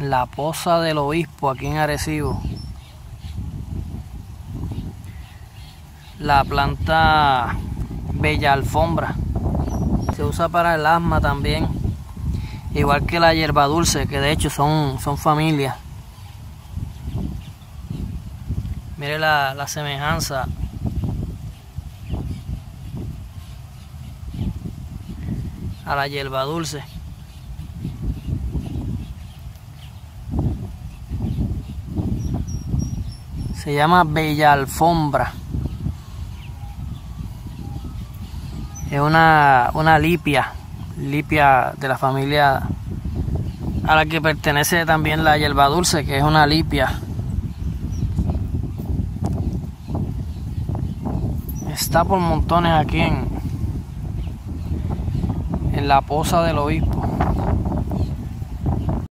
La Poza del Obispo, aquí en Arecibo. La planta Bella Alfombra se usa para el asma también, igual que la hierba dulce, que de hecho son familias. Mire la semejanza a la hierba dulce. Se llama Bella Alfombra. Es una lipia de la familia a la que pertenece también la hierba dulce, que es una lipia. Está por montones aquí en la Poza del Obispo.